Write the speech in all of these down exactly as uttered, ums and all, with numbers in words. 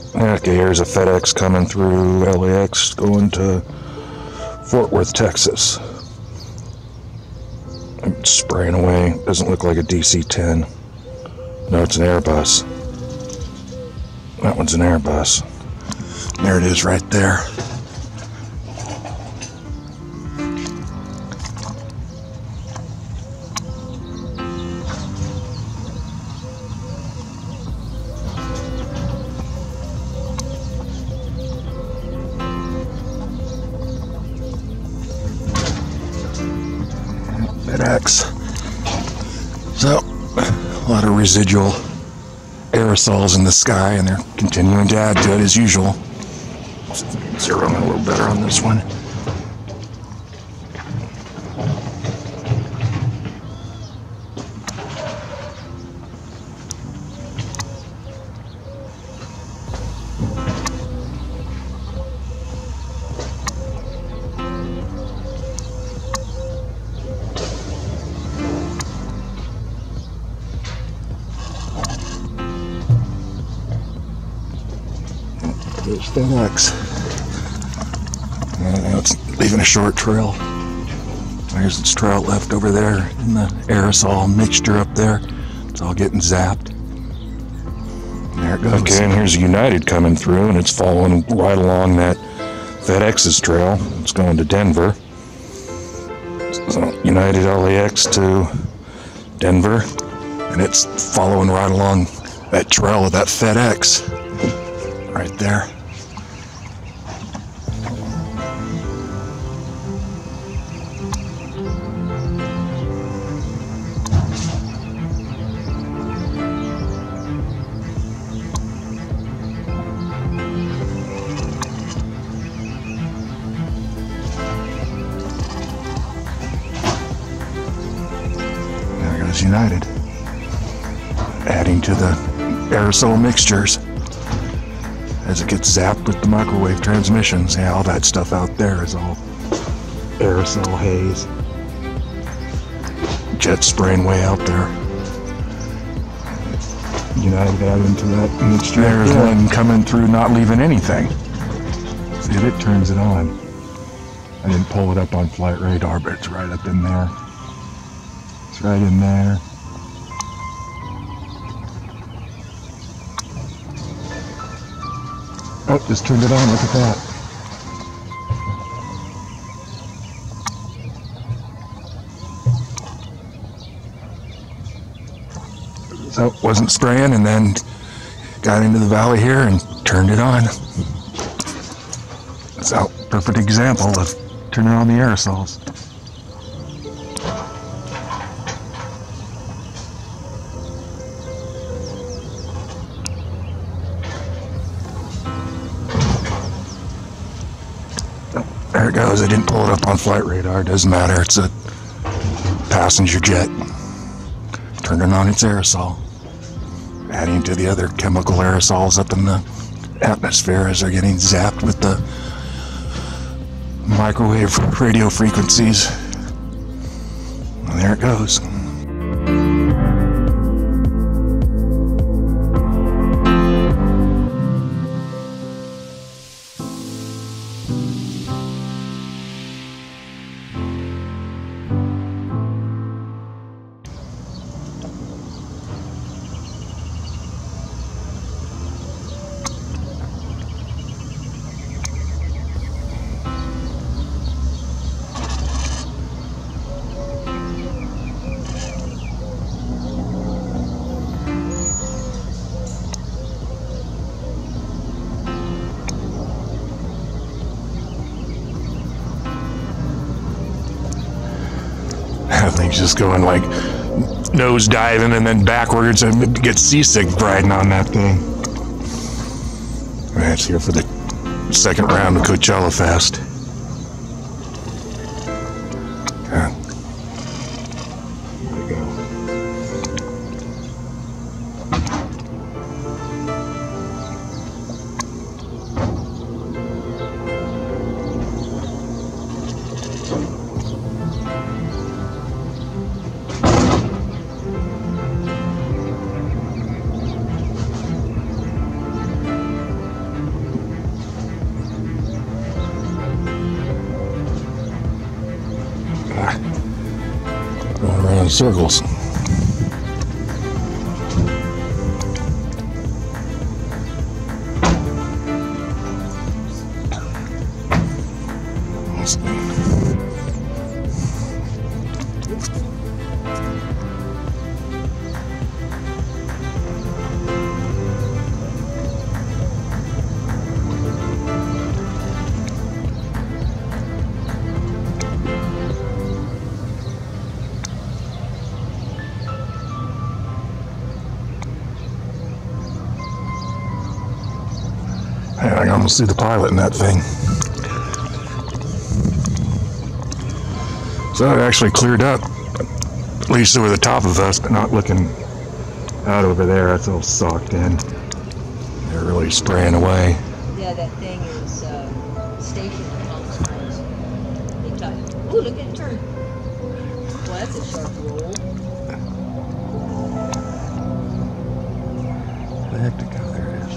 Okay, here's a FedEx coming through L A X going to Fort Worth, Texas. I'm spraying away. Doesn't look like a D C ten. No, it's an Airbus. That one's an Airbus. There it is right there. FedEx. So, a lot of residual aerosols in the sky, and they're continuing to add to it as usual. Zero in a little better on this one. There's FedEx. Uh, it's leaving a short trail. There's its trail left over there in the aerosol mixture up there. It's all getting zapped. There it goes. Okay, and here's United coming through, and it's following right along that FedEx's trail. It's going to Denver. So United L A X to Denver, and it's following right along that trail of that FedEx. Right there. There goes United, adding to the aerosol mixtures as it gets zapped with the microwave transmissions. Yeah, all that stuff out there is all aerosol haze. Jet spraying way out there. United adding to that mixture. There's yeah. one coming through not leaving anything. See if it turns it on. I didn't pull it up on flight radar, but it's right up in there. It's right in there. Oh, just turned it on, look at that. So, wasn't spraying, and then got into the valley here and turned it on. So, perfect example of turning on the aerosols. There it goes. I didn't pull it up on flight radar. Doesn't matter. It's a passenger jet turning on its aerosol, adding to the other chemical aerosols up in the atmosphere as they're getting zapped with the microwave radio frequencies. And there it goes. Things just going like nose diving and then backwards, and get seasick riding on that thing. That's here for the second round of Coachella Fest. Yeah. There we go. circles. I can almost see the pilot in that thing. So it actually cleared up, at least over the top of us, but not looking out over there. That's all socked in. They're really spraying away. Yeah, that thing is uh, stationed at all times. They talk. Ooh, look at it turn. Well, that's a sharp roll. The heck to go, there it is.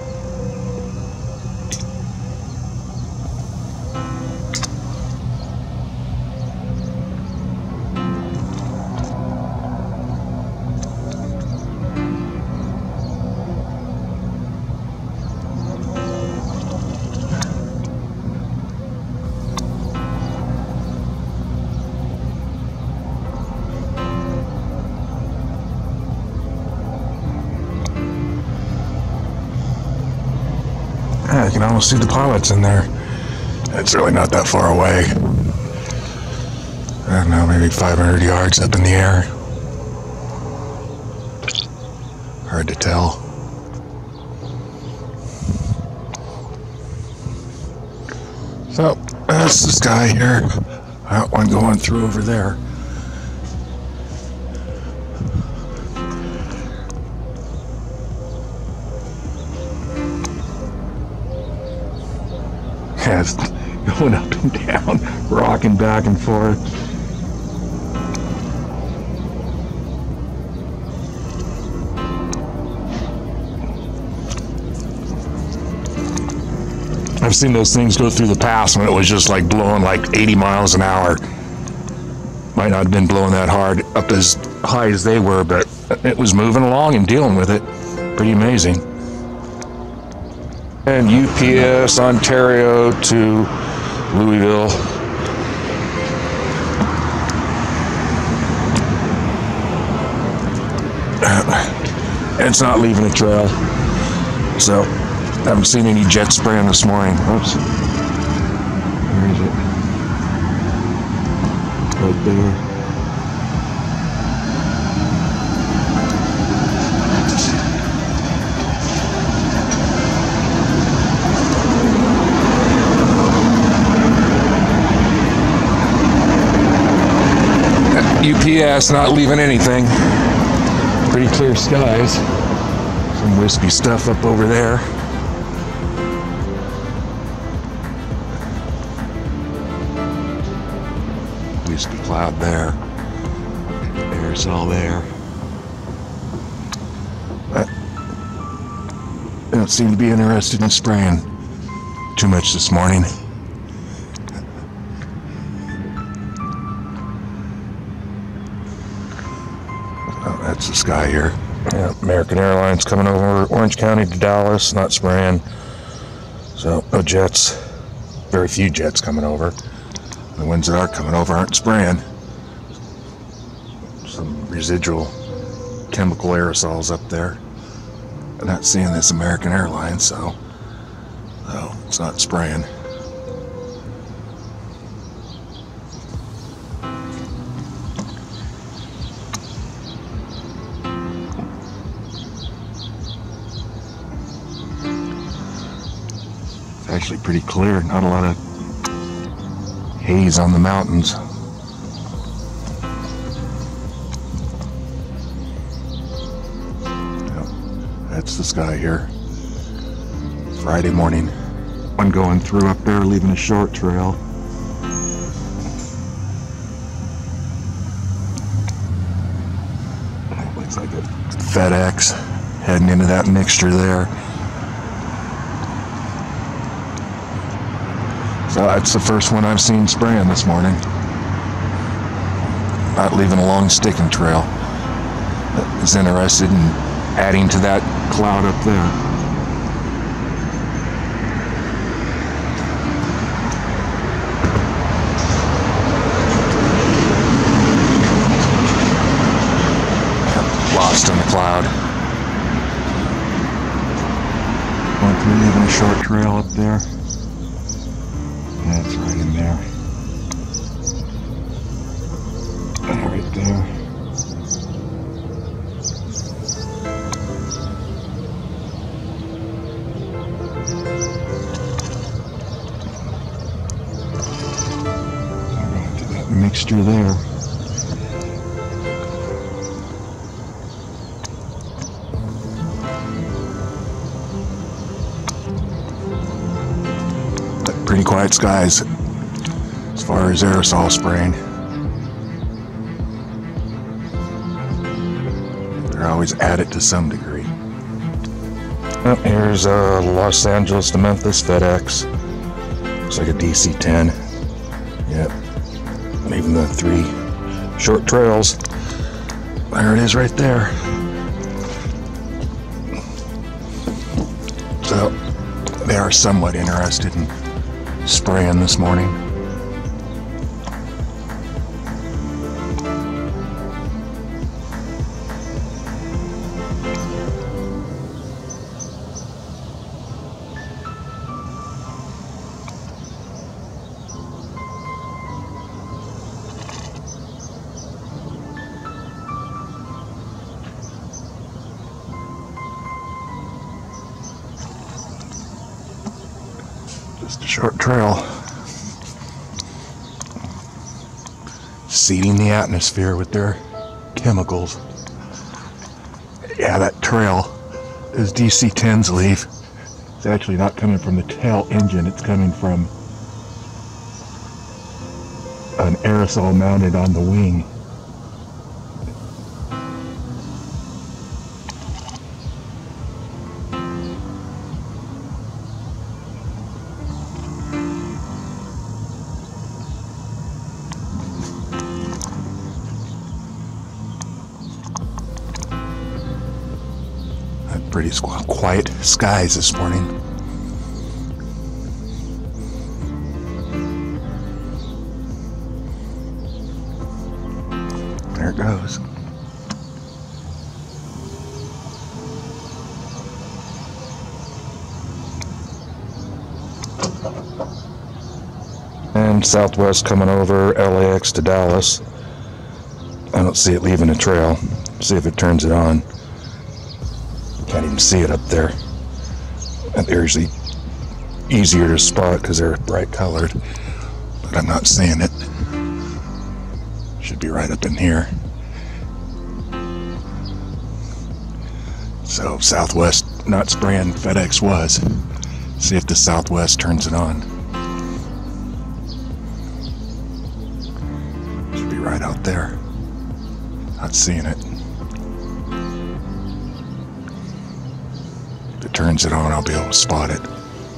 Yeah, you can almost see the pilots in there. It's really not that far away. I don't know, maybe five hundred yards up in the air. Hard to tell. So, that's the sky here. That one going through over there. Yeah, it's going up and down, rocking back and forth. I've seen those things go through the pass when it was just like blowing like eighty miles an hour. Might not have been blowing that hard up as high as they were, but it was moving along and dealing with it. Pretty amazing. And U P S Ontario to Louisville. It's not leaving a trail, so I haven't seen any jet spraying this morning. Oops. Where is it? Right there. U P S not leaving anything. Pretty clear skies. Some wispy stuff up over there. Wispy cloud there. There's all there. But they don't seem to be interested in spraying too much this morning. That's the sky here. Yeah, American Airlines coming over Orange County to Dallas, not spraying. So no jets, very few jets coming over. The ones that are coming over aren't spraying. Some residual chemical aerosols up there. I'm not seeing this American Airlines, so, so it's not spraying. Actually pretty clear, not a lot of haze on the mountains. Yep. That's the sky here. Friday morning. One going through up there, leaving a short trail. It looks like a FedEx heading into that mixture there. So that's the first one I've seen spraying this morning. not leaving a long sticking trail. But is interested in adding to that cloud up there. Lost in the cloud. Won't be leaving a short trail up there. That's right in there. And right there. I'm going to that mixture there. Pretty quiet skies as far as aerosol spraying. They're always at it to some degree. Oh, here's uh, Los Angeles to Memphis FedEx. Looks like a D C ten. Yep. Leaving the three short trails. There it is right there. So they are somewhat interested in spraying this morning. Just a short trail. Seeding the atmosphere with their chemicals. Yeah, that trail is D C tens leave. It's actually not coming from the tail engine, it's coming from an aerosol mounted on the wing. Pretty quiet skies this morning. There it goes. And Southwest coming over L A X to Dallas. I don't see it leaving a trail. See if it turns it on. Can't even see it up there. And they're usually easier to spot because they're bright colored, but I'm not seeing it. Should be right up in here. So Southwest not spraying, FedEx was. See if the Southwest turns it on. Should be right out there. Not seeing it. If it turns it on, I'll be able to spot it.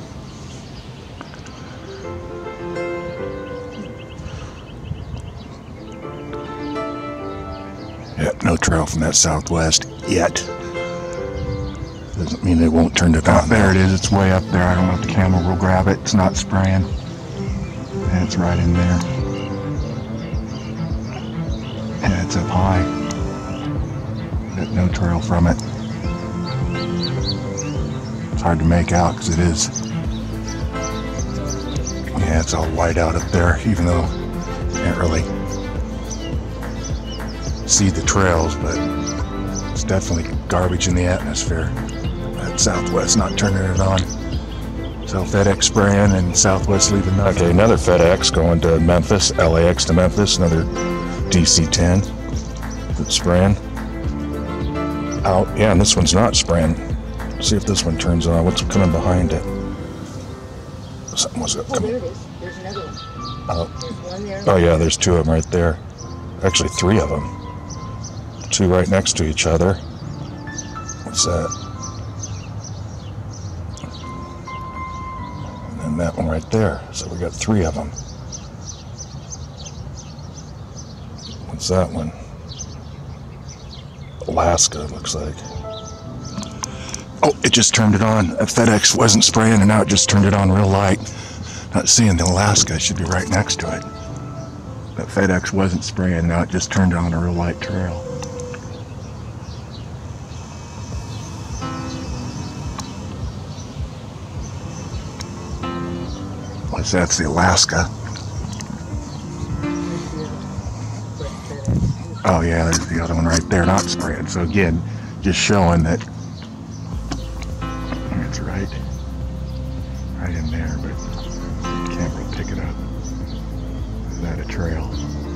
Yep, no trail from that Southwest yet. Doesn't mean they won't turn it on. Oh, there it is. It's way up there. I don't know if the camera will grab it. It's not spraying. And it's right in there. And it's up high. Got no trail from it. It's hard to make out because it is. Yeah, it's all white out up there, even though you can't really see the trails, but it's definitely garbage in the atmosphere. That Southwest not turning it on. So FedEx spraying and Southwest leaving nothing. Okay, another FedEx going to Memphis, L A X to Memphis, another D C ten that's spraying. Out, yeah, and this one's not spraying. See if this one turns on. What's coming behind it? Something was it? Oh, there it is. There's another one. Oh. There's one there. Oh yeah, there's two of them right there. Actually, three of them. Two right next to each other. What's that? And then that one right there. So we got three of them. What's What's that one? Alaska, looks like. Oh, it just turned it on. A FedEx wasn't spraying, and now it just turned it on real light. Not seeing the Alaska. It should be right next to it. But FedEx wasn't spraying, now it just turned on a real light trail. What's that? That's the Alaska. Oh yeah, there's the other one right there, not spraying. So again, just showing that it's right, right in there, but you can't really pick it up. Is that a trail?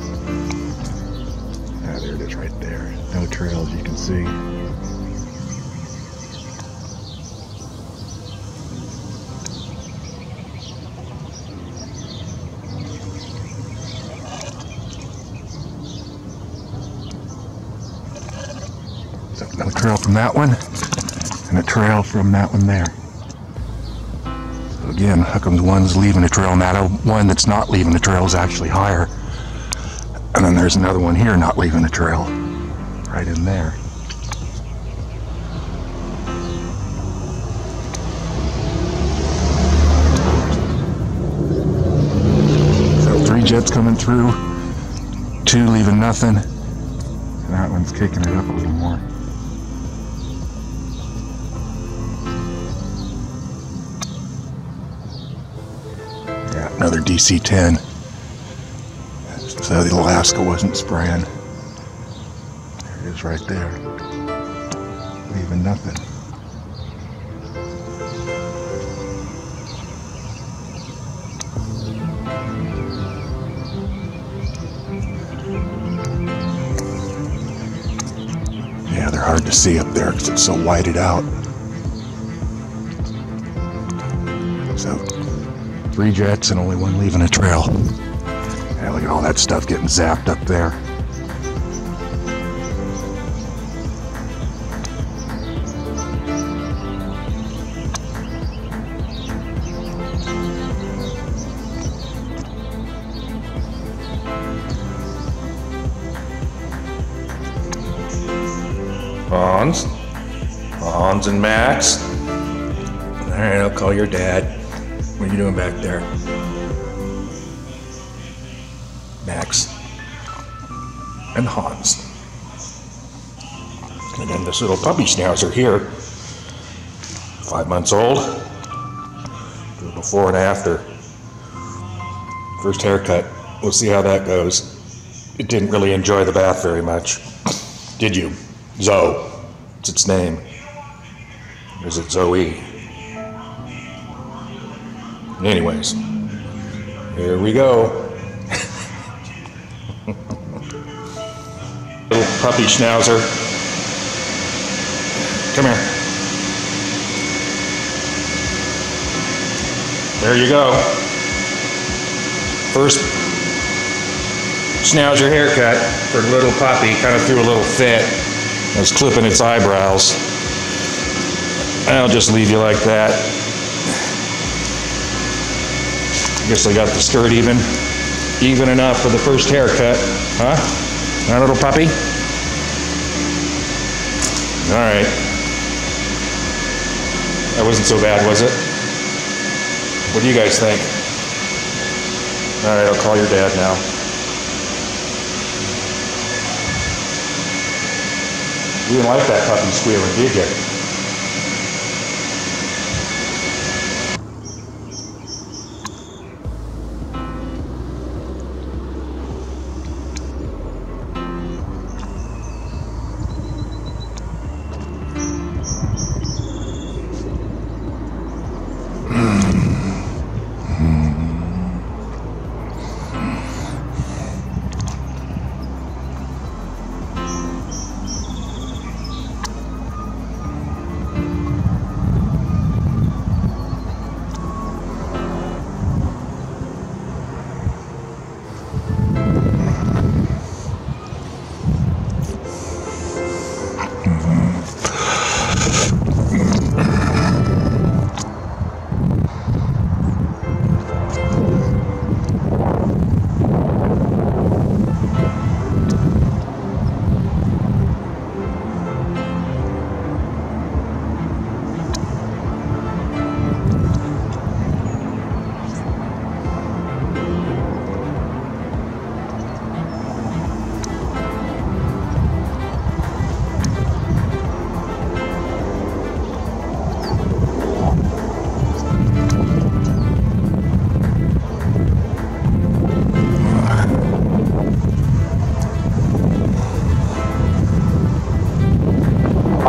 Ah, there it is right there. No trails you can see. So no trail from that one, and a trail from that one there. So again, how come the one's leaving a trail and that one that's not leaving the trail is actually higher? And then there's another one here not leaving a trail, right in there. So three jets coming through, two leaving nothing, and that one's kicking it up a little more. Yeah, another D C ten. So the Alaska wasn't spraying. There it is right there. Leaving nothing. Yeah, they're hard to see up there because it's so whited out. So, three jets and only one leaving a trail. Yeah, look at all that stuff getting zapped up there. Hans, Hans and Max. All right, I'll call your dad. What are you doing back there? Max and Hans. And then this little puppy schnauzer here, five months old. Do a before and after. First haircut. We'll see how that goes. It didn't really enjoy the bath very much. Did you? Zoe. It's its name. Or is it Zoe? Anyways, here we go. Little puppy schnauzer. Come here. There you go. First schnauzer haircut for the little puppy. Kind of threw a little fit. I was clipping its eyebrows. I'll just leave you like that. I guess I got the skirt even, even enough for the first haircut, huh? Our little puppy? All right. That wasn't so bad, was it? What do you guys think? All right, I'll call your dad now. You didn't like that puppy squealing, did you?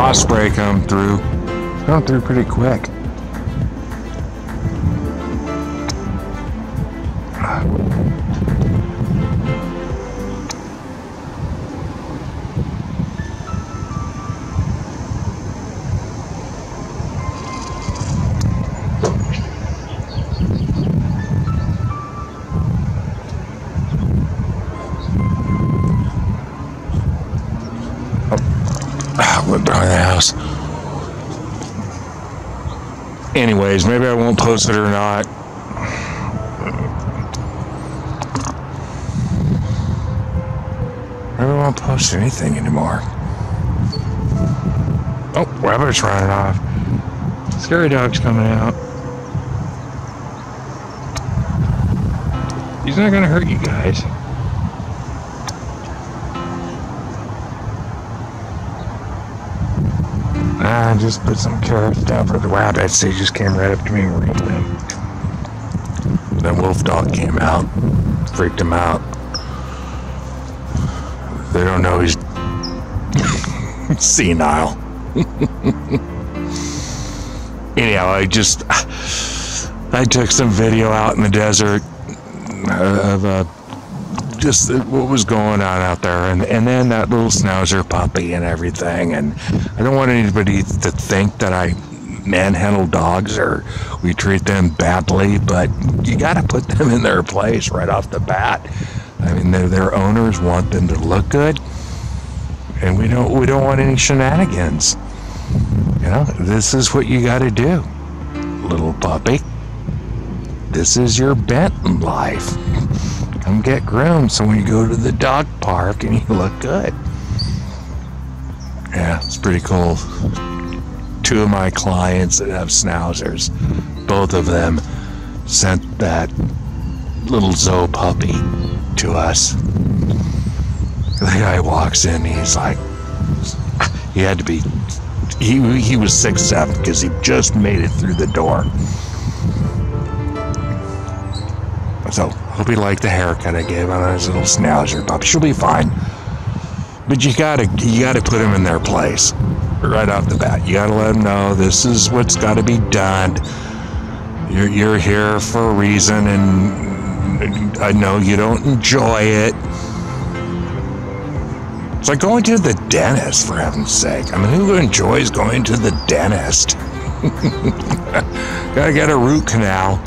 Osprey come through. Come through pretty quick. Went behind the house. Anyways, maybe I won't post it or not. Maybe I won't post anything anymore. Oh, rabbit's running off. Scary dog's coming out. He's not gonna hurt you guys. I just put some carrots down for the rabbits. They just came right up to me and were eating them. Then wolf dog came out, freaked him out. They don't know he's senile. Anyhow, I just I took some video out in the desert of uh, just what was going on out there, and and then that little schnauzer puppy and everything. And I don't want anybody to think that I manhandle dogs or we treat them badly, but you got to put them in their place right off the bat. I mean, their their owners want them to look good, and we don't we don't want any shenanigans. You know, this is what you got to do, little puppy. This is your bent in life. Come get groomed so when you go to the dog park and you look good. Yeah, it's pretty cool. Two of my clients that have schnauzers, both of them sent that little Zoe puppy to us. The guy walks in, he's like, he had to be, he, he was six seven because he just made it through the door. So, hope he liked the haircut I gave on his little schnauzer pup. She'll be fine. But you gotta, you gotta put him in their place. Right off the bat. You gotta let them know this is what's gotta be done. You're, you're here for a reason, and I know you don't enjoy it. It's like going to the dentist, for heaven's sake. I mean, who enjoys going to the dentist? Gotta get a root canal.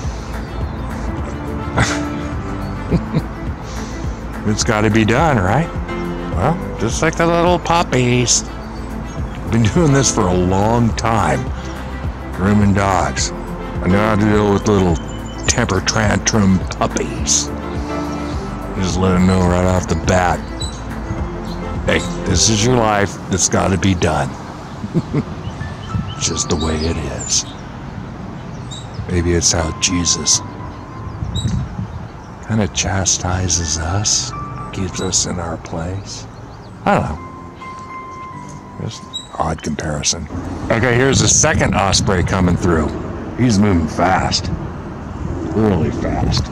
It's got to be done, right? Well, just like the little puppies. I've been doing this for a long time, grooming dogs. I know how to deal with little temper tantrum puppies. Just let them know right off the bat, hey, this is your life. It's got to be done. Just the way it is. Maybe it's how Jesus kind of chastises us, keeps us in our place. I don't know. Just odd comparison. Okay, here's the second Osprey coming through. He's moving fast. Really fast.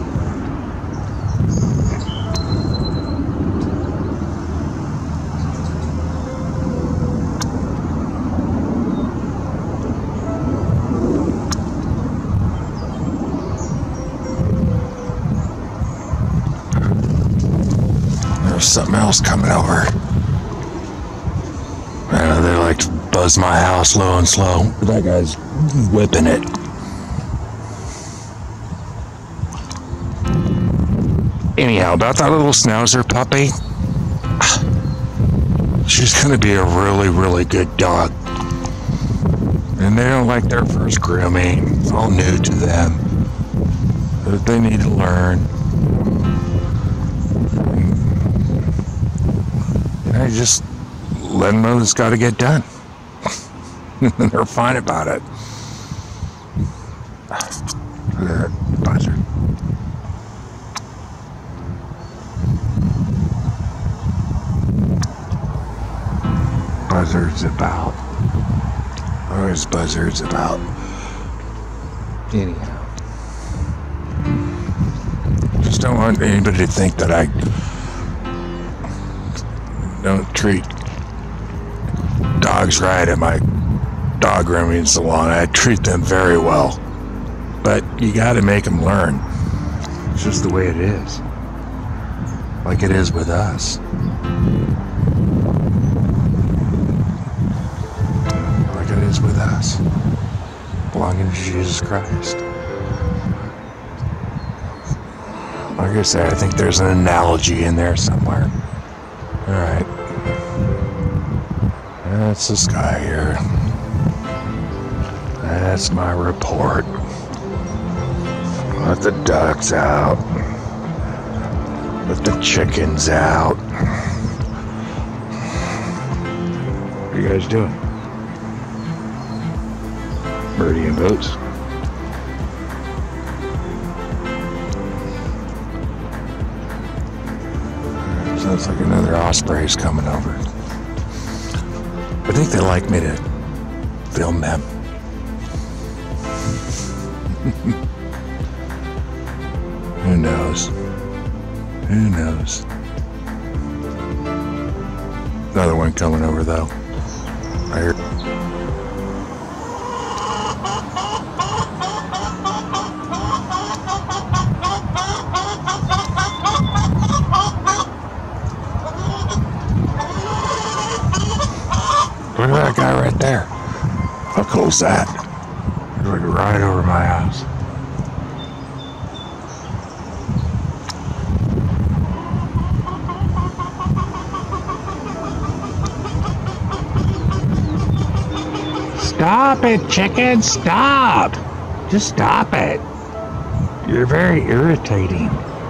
Something else coming over. I know they like to buzz my house low and slow. That guy's whipping it. Anyhow, about that little schnauzer puppy, she's gonna be a really, really good dog. And they don't like their first grooming. It's all new to them. But they need to learn. I just let them know it's got to get done. And they're fine about it. Look at that buzzard. Buzzards about. Always buzzards about. Anyhow. Just don't want anybody to think that I don't treat dogs right at my dog grooming salon. I treat them very well. But you gotta make them learn. It's just the way it is. Like it is with us. Like it is with us. Belonging to Jesus Christ. Like I said, I think there's an analogy in there somewhere. Alright. That's this guy here. That's my report. Let the ducks out. Let the chickens out. What are you guys doing? Birdie and boats? Sounds like another Ospreys coming over. I think they like me to film them. Who knows? Who knows? Another one coming over though. I hear. Look at that guy right there. How cool's that? He's like right over my house. Stop it, chicken, stop! Just stop it. You're very irritating.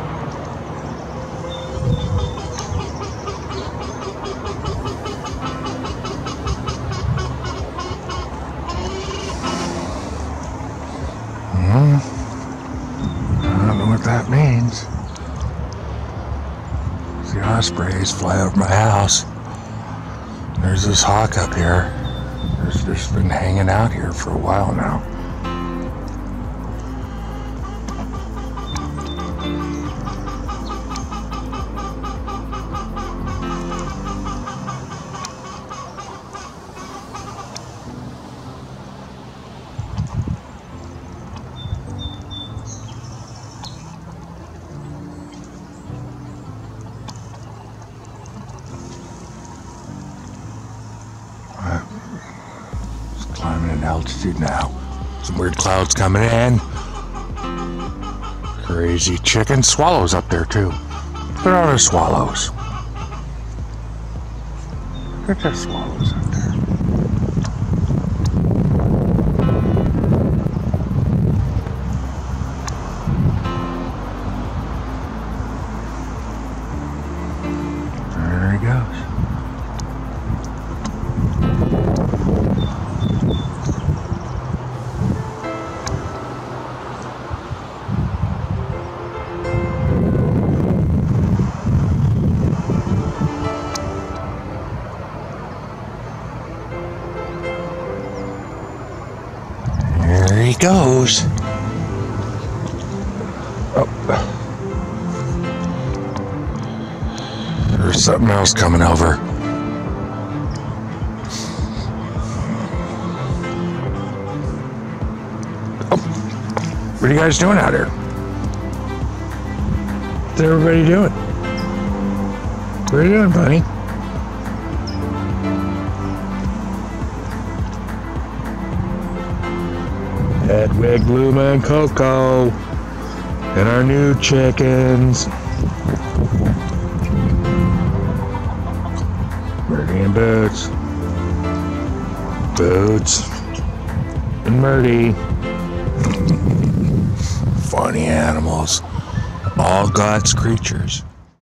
Hmm. I don't know what that means. The Ospreys fly over my house. There's this hawk up here. There's just been hanging out here for a while now. Climbing in altitude now. Some weird clouds coming in. Crazy chicken. Swallows up there too. There are swallows. Look at the swallows up there. There he goes. There he goes. Oh. There's something else coming over. Oh. What are you guys doing out here? What's everybody doing? What are you doing, buddy? Hedwig, Luma, and Coco, and our new chickens. Murdy and Boots. Boots. And Murdy. Funny animals. All God's creatures.